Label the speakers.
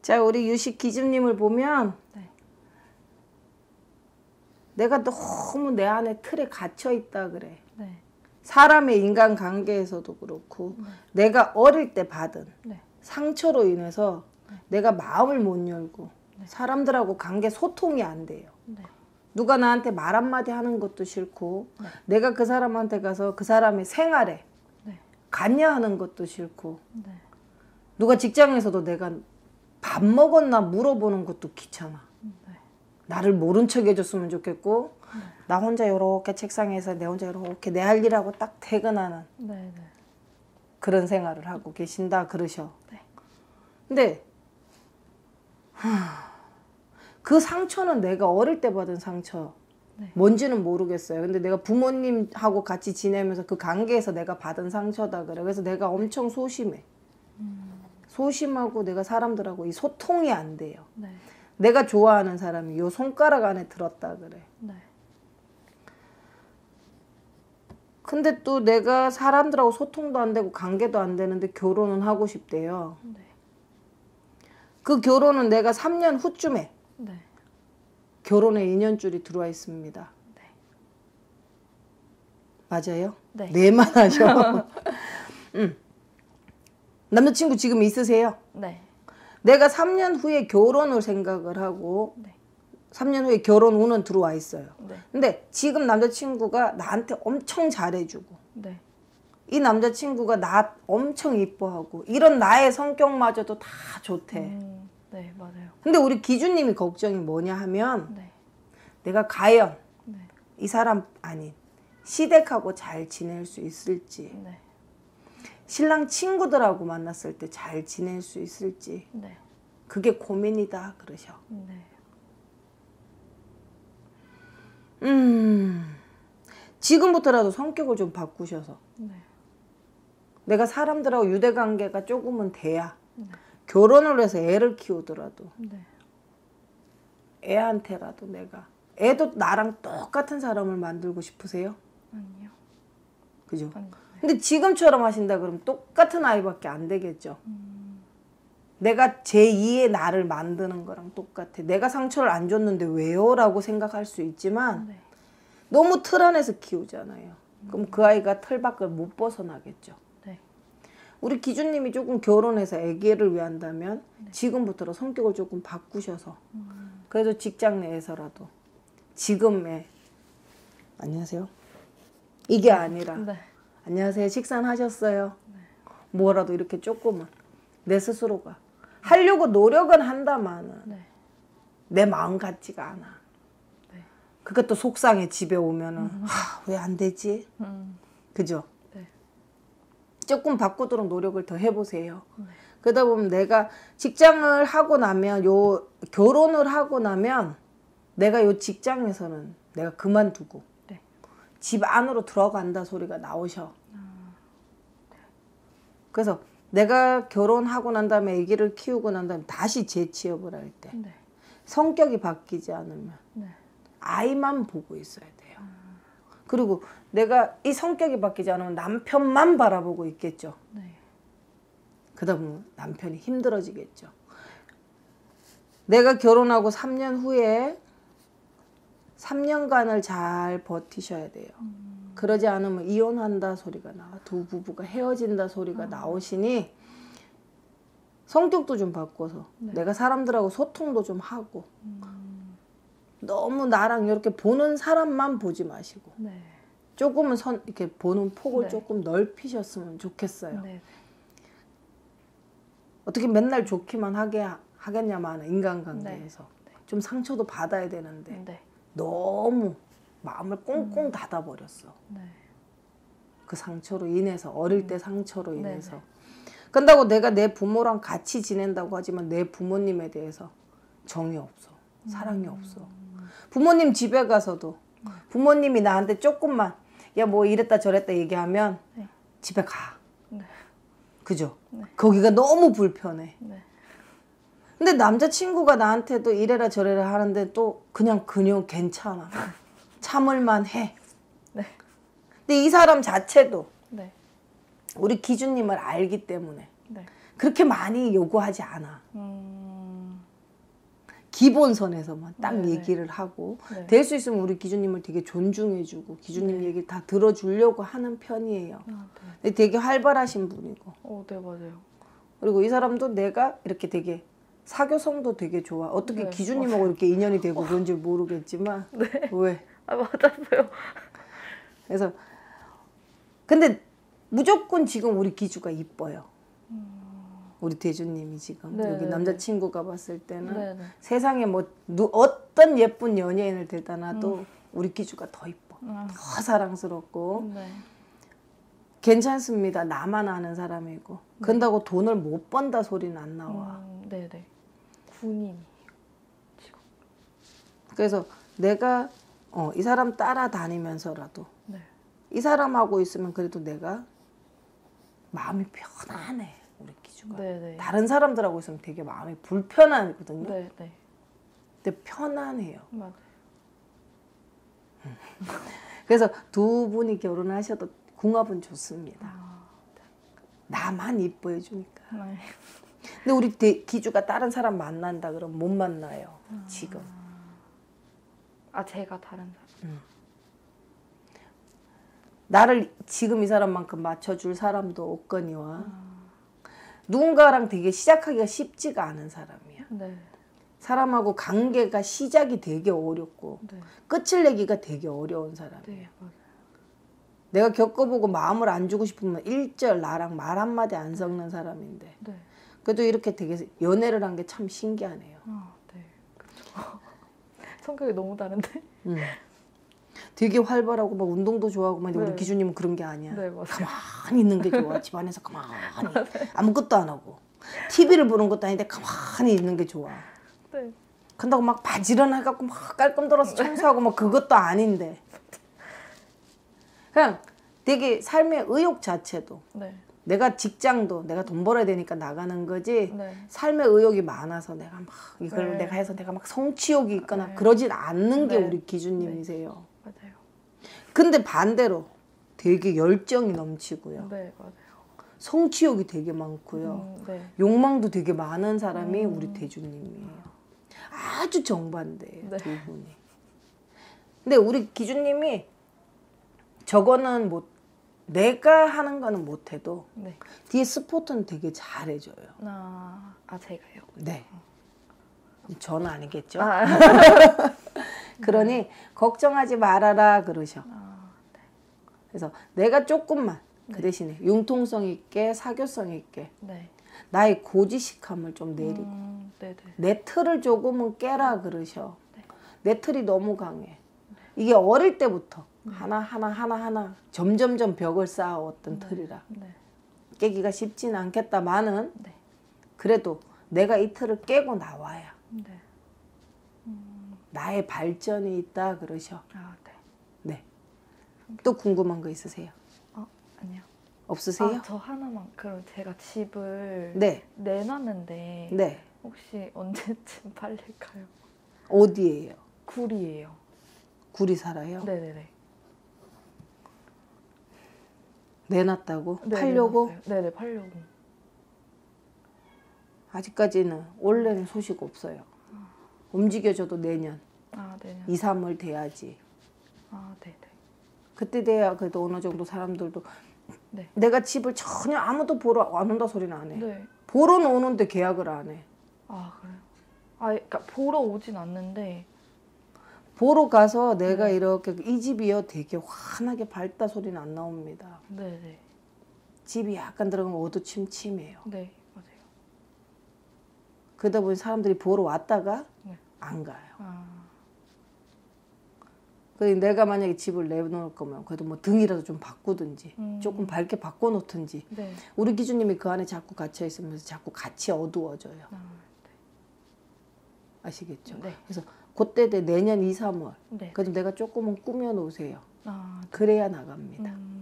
Speaker 1: 자, 우리 유식 기준님을 보면
Speaker 2: 네.
Speaker 1: 내가 너무 내 안에 틀에 갇혀 있다 그래.
Speaker 2: 네.
Speaker 1: 사람의 인간관계에서도 그렇고 내가 어릴 때 받은
Speaker 2: 네.
Speaker 1: 상처로 인해서 내가 마음을 못 열고 사람들하고 관계 소통이 안 돼요.
Speaker 2: 네.
Speaker 1: 누가 나한테 말 한마디 하는 것도 싫고 내가 그 사람한테 가서 그 사람의 생활에
Speaker 2: 네.
Speaker 1: 관여하는 것도 싫고
Speaker 2: 네.
Speaker 1: 누가 직장에서도 내가 밥 먹었나 물어보는 것도 귀찮아.
Speaker 2: 네.
Speaker 1: 나를 모른 척 해줬으면 좋겠고 나 혼자 이렇게 책상에서 내 혼자 이렇게 내 할 일하고 딱 퇴근하는
Speaker 2: 네. 네.
Speaker 1: 그런 생활을 하고 계신다 그러셔.
Speaker 2: 네.
Speaker 1: 근데 그 상처는 내가 어릴 때 받은 상처
Speaker 2: 네.
Speaker 1: 뭔지는 모르겠어요. 근데 내가 부모님하고 같이 지내면서 그 관계에서 내가 받은 상처다 그래. 그래서 내가 엄청 소심해. 소심하고 내가 사람들하고 이 소통이 안 돼요.
Speaker 2: 네.
Speaker 1: 내가 좋아하는 사람이 요 손가락 안에 들었다 그래.
Speaker 2: 네.
Speaker 1: 근데 또 내가 사람들하고 소통도 안 되고 관계도 안 되는데 결혼은 하고 싶대요.
Speaker 2: 네.
Speaker 1: 그 결혼은 내가 3년 후쯤에
Speaker 2: 네.
Speaker 1: 결혼의 인연줄이 들어와 있습니다.
Speaker 2: 네.
Speaker 1: 맞아요?
Speaker 2: 네.
Speaker 1: 네만 하셔. 남자친구 지금 있으세요?
Speaker 2: 네.
Speaker 1: 내가 3년 후에 결혼을 생각을 하고
Speaker 2: 네.
Speaker 1: 3년 후에 결혼 운은 들어와 있어요.
Speaker 2: 네.
Speaker 1: 근데 지금 남자친구가 나한테 엄청 잘해주고
Speaker 2: 네.
Speaker 1: 이 남자친구가 나 엄청 이뻐하고 이런 나의 성격마저도 다 좋대.
Speaker 2: 네, 맞아요.
Speaker 1: 근데 우리 기준님이 걱정이 뭐냐 하면
Speaker 2: 네.
Speaker 1: 내가 과연
Speaker 2: 네.
Speaker 1: 이 사람 아닌 시댁하고 잘 지낼 수 있을지
Speaker 2: 네.
Speaker 1: 신랑 친구들하고 만났을 때 잘 지낼 수 있을지
Speaker 2: 네.
Speaker 1: 그게 고민이다 그러셔.
Speaker 2: 네.
Speaker 1: 지금부터라도 성격을 좀 바꾸셔서
Speaker 2: 네.
Speaker 1: 내가 사람들하고 유대관계가 조금은 돼야
Speaker 2: 네.
Speaker 1: 결혼을 해서 애를 키우더라도
Speaker 2: 네.
Speaker 1: 애한테라도 내가 애도 나랑 똑같은 사람을 만들고 싶으세요?
Speaker 2: 아니요.
Speaker 1: 그죠?
Speaker 2: 아니,
Speaker 1: 근데 지금처럼 하신다 그러면 똑같은 아이밖에 안 되겠죠. 내가 제2의 나를 만드는 거랑 똑같아. 내가 상처를 안 줬는데 왜요? 라고 생각할 수 있지만
Speaker 2: 네.
Speaker 1: 너무 틀 안에서 키우잖아요. 그럼 그 아이가 틀 밖을 못 벗어나겠죠.
Speaker 2: 네.
Speaker 1: 우리 기준님이 조금 결혼해서 아기를 위한다면 지금부터 성격을 조금 바꾸셔서 그래도 직장 내에서라도 지금의 안녕하세요. 이게 아니라
Speaker 2: 네.
Speaker 1: 안녕하세요. 식사는 하셨어요? 뭐라도 이렇게 조금은 내 스스로가 하려고 노력은 한다마는
Speaker 2: 네.
Speaker 1: 내 마음 같지가 않아.
Speaker 2: 네.
Speaker 1: 그것도 속상해 집에 오면은 왜 안 되지? 그죠?
Speaker 2: 네.
Speaker 1: 조금 바꾸도록 노력을 더 해보세요. 그러다 보면 내가 직장을 하고 나면 요 결혼을 하고 나면 내가 요 직장에서는 내가 그만두고
Speaker 2: 네.
Speaker 1: 집 안으로 들어간다 소리가 나오셔. 그래서 내가 결혼하고 난 다음에 아기를 키우고 난 다음에 다시 재취업을 할 때
Speaker 2: 네.
Speaker 1: 성격이 바뀌지 않으면
Speaker 2: 네.
Speaker 1: 아이만 보고 있어야 돼요. 그리고 내가 이 성격이 바뀌지 않으면 남편만 바라보고 있겠죠.
Speaker 2: 네.
Speaker 1: 그러다 보면 남편이 힘들어지겠죠. 내가 결혼하고 3년 후에 3년간을 잘 버티셔야 돼요. 그러지 않으면 이혼한다 소리가 나와. 두 부부가 헤어진다 소리가 나오시니 성격도 좀 바꿔서 내가 사람들하고 소통도 좀 하고 너무 나랑 이렇게 보는 사람만 보지 마시고
Speaker 2: 네.
Speaker 1: 조금은 이렇게 보는 폭을
Speaker 2: 네.
Speaker 1: 조금 넓히셨으면 좋겠어요.
Speaker 2: 네.
Speaker 1: 어떻게 맨날 좋기만 하겠냐만 인간관계에서
Speaker 2: 네.
Speaker 1: 좀 상처도 받아야 되는데
Speaker 2: 네.
Speaker 1: 너무 마음을 꽁꽁 닫아버렸어.
Speaker 2: 네.
Speaker 1: 그 상처로 인해서 어릴 때 상처로
Speaker 2: 네.
Speaker 1: 인해서 그런다고 내가 내 부모랑 같이 지낸다고 하지만 내 부모님에 대해서 정이 없어. 사랑이 없어. 부모님 집에 가서도 부모님이 나한테 조금만 야 뭐 이랬다 저랬다 얘기하면
Speaker 2: 네.
Speaker 1: 집에 가.
Speaker 2: 네.
Speaker 1: 그죠? 거기가 너무 불편해.
Speaker 2: 네.
Speaker 1: 근데 남자친구가 나한테도 이래라 저래라 하는데 또 그냥 괜찮아. 참을만 해.
Speaker 2: 네.
Speaker 1: 근데 이 사람 자체도
Speaker 2: 네.
Speaker 1: 우리 기준님을 알기 때문에
Speaker 2: 네.
Speaker 1: 그렇게 많이 요구하지 않아. 기본선에서만 딱
Speaker 2: 네네.
Speaker 1: 얘기를 하고
Speaker 2: 네.
Speaker 1: 될 수 있으면 우리 기주님을 되게 존중해주고 기주님
Speaker 2: 네.
Speaker 1: 얘기 다 들어주려고 하는 편이에요.
Speaker 2: 아, 네.
Speaker 1: 근데 되게 활발하신 분이고
Speaker 2: 네, 맞아요.
Speaker 1: 그리고 이 사람도 내가 이렇게 되게 사교성도 되게 좋아. 어떻게
Speaker 2: 네,
Speaker 1: 기주님하고 이렇게 인연이 되고 그런지 모르겠지만 왜?
Speaker 2: 맞았어요.
Speaker 1: 그래서 근데 무조건 지금 우리 기주가 이뻐요. 우리 대주님이 지금
Speaker 2: 네,
Speaker 1: 여기
Speaker 2: 네,
Speaker 1: 남자친구가 봤을 때는
Speaker 2: 네네.
Speaker 1: 세상에 뭐 어떤 예쁜 연예인을 데려다 놔도 우리 기주가 더 이뻐. 더 사랑스럽고
Speaker 2: 네.
Speaker 1: 괜찮습니다. 나만 아는 사람이고. 그런다고 돈을 못 번다 소리는 안 나와.
Speaker 2: 네네. 군인이에요. 지금.
Speaker 1: 그래서 내가 이 사람 따라다니면서라도
Speaker 2: 네.
Speaker 1: 이 사람하고 있으면 그래도 내가 마음이 편안해. 우리 기주가.
Speaker 2: 네네.
Speaker 1: 다른 사람들하고 있으면 되게 마음이 불편하거든요.
Speaker 2: 네네.
Speaker 1: 근데 편안해요.
Speaker 2: 맞아요.
Speaker 1: 그래서 두 분이 결혼하셔도 궁합은 좋습니다.
Speaker 2: 아,
Speaker 1: 나만 이뻐해 주니까.
Speaker 2: 네.
Speaker 1: 근데 우리 기주가 다른 사람 만난다 그러면 못 만나요. 지금.
Speaker 2: 제가 다른 사람.
Speaker 1: 나를 지금 이 사람만큼 맞춰줄 사람도 없거니와 누군가랑 되게 시작하기가 쉽지가 않은 사람이야.
Speaker 2: 네.
Speaker 1: 사람하고 관계가 시작이 되게 어렵고
Speaker 2: 네.
Speaker 1: 끝을 내기가 되게 어려운 사람이야.
Speaker 2: 네, 맞아요.
Speaker 1: 내가 겪어보고 마음을 안 주고 싶으면 일절 나랑 말 한마디 안 섞는 사람인데
Speaker 2: 네.
Speaker 1: 그래도 이렇게 되게 연애를 한 게 참 신기하네요.
Speaker 2: 네. 그렇죠. 성격이 너무 다른데?
Speaker 1: 되게 활발하고 막 운동도 좋아하고 막 우리
Speaker 2: 네.
Speaker 1: 기주님은 그런 게 아니야.
Speaker 2: 네, 맞아요.
Speaker 1: 가만히 있는 게 좋아. 집안에서 가만히 아무것도 안 하고 TV를 보는 것도 아닌데 가만히 있는 게 좋아.
Speaker 2: 네.
Speaker 1: 근다고 막 바지런해갖고 막 깔끔 들어서 청소하고 막 그것도 아닌데 그냥 되게 삶의 의욕 자체도
Speaker 2: 네.
Speaker 1: 내가 직장도 내가 돈 벌어야 되니까 나가는 거지
Speaker 2: 네.
Speaker 1: 삶의 의욕이 많아서 내가 막 이걸
Speaker 2: 네.
Speaker 1: 내가 해서 내가 막 성취욕이 있거나
Speaker 2: 네.
Speaker 1: 그러진 않는 게
Speaker 2: 네.
Speaker 1: 우리 기주님이세요.
Speaker 2: 맞아요.
Speaker 1: 근데 반대로 되게 열정이 넘치고요.
Speaker 2: 네, 맞아요.
Speaker 1: 성취욕이 되게 많고요.
Speaker 2: 네.
Speaker 1: 욕망도 되게 많은 사람이 우리 대주님이에요. 아주 정반대예요.
Speaker 2: 네.
Speaker 1: 두 분이. 근데 우리 기주님이 저거는 뭐 내가 하는 거는 못해도
Speaker 2: 네.
Speaker 1: 뒤에 스포트는 되게 잘해줘요.
Speaker 2: 제가요.
Speaker 1: 네. 저는 아니겠죠.
Speaker 2: 아,
Speaker 1: 그러니 걱정하지 말아라 그러셔.
Speaker 2: 네.
Speaker 1: 그래서 내가 조금만 그 대신에 융통성 있게 사교성 있게
Speaker 2: 네.
Speaker 1: 나의 고지식함을 좀 내리고
Speaker 2: 네네.
Speaker 1: 내 틀을 조금은 깨라 그러셔.
Speaker 2: 네.
Speaker 1: 내 틀이 너무 강해. 이게 어릴 때부터 하나 점점점 벽을 쌓아왔던 틀이라
Speaker 2: 네.
Speaker 1: 깨기가 쉽지는 않겠다마는
Speaker 2: 네.
Speaker 1: 그래도 내가 이 틀을 깨고 나와야
Speaker 2: 네.
Speaker 1: 나의 발전이 있다 그러셔.
Speaker 2: 네.
Speaker 1: 네. 또 궁금한 거 있으세요?
Speaker 2: 아니요.
Speaker 1: 없으세요?
Speaker 2: 저 하나만. 그럼 제가 집을
Speaker 1: 네.
Speaker 2: 내놨는데
Speaker 1: 네.
Speaker 2: 혹시 언제쯤 팔릴까요?
Speaker 1: 어디예요?
Speaker 2: 구리예요.
Speaker 1: 구리 살아요?
Speaker 2: 네네네.
Speaker 1: 내놨다고?
Speaker 2: 네,
Speaker 1: 팔려고?
Speaker 2: 내놨어요. 네네, 팔려고.
Speaker 1: 아직까지는 원래는 소식 없어요. 움직여줘도 내년
Speaker 2: 네네.
Speaker 1: 2, 3월 돼야지.
Speaker 2: 네네.
Speaker 1: 그때 돼야 그래도 어느 정도 사람들도
Speaker 2: 네.
Speaker 1: 내가 집을 전혀 아무도 보러 안 온다 소리는 안 해.
Speaker 2: 네.
Speaker 1: 보러는 오는데 계약을 안 해.
Speaker 2: 그래요? 그러니까 보러 오진 않는데.
Speaker 1: 보러 가서 내가 이렇게 이 집이요 되게 환하게 밝다 소리는 안 나옵니다.
Speaker 2: 네네.
Speaker 1: 집이 약간 들어가면 어두침침해요.
Speaker 2: 네, 맞아요.
Speaker 1: 그러다 보니 사람들이 보러 왔다가
Speaker 2: 네.
Speaker 1: 안 가요. 그래서 내가 만약에 집을 내놓을 거면 그래도 뭐 등이라도 좀 바꾸든지 조금 밝게 바꿔놓든지
Speaker 2: 네.
Speaker 1: 우리 기주님이 그 안에 자꾸 갇혀 있으면서 자꾸 같이 어두워져요.
Speaker 2: 네.
Speaker 1: 아시겠죠?
Speaker 2: 네.
Speaker 1: 그래서 그때 돼 내년 2, 3월
Speaker 2: 네.
Speaker 1: 그래도 내가 조금은 꾸며 놓으세요.
Speaker 2: 네.
Speaker 1: 그래야 나갑니다.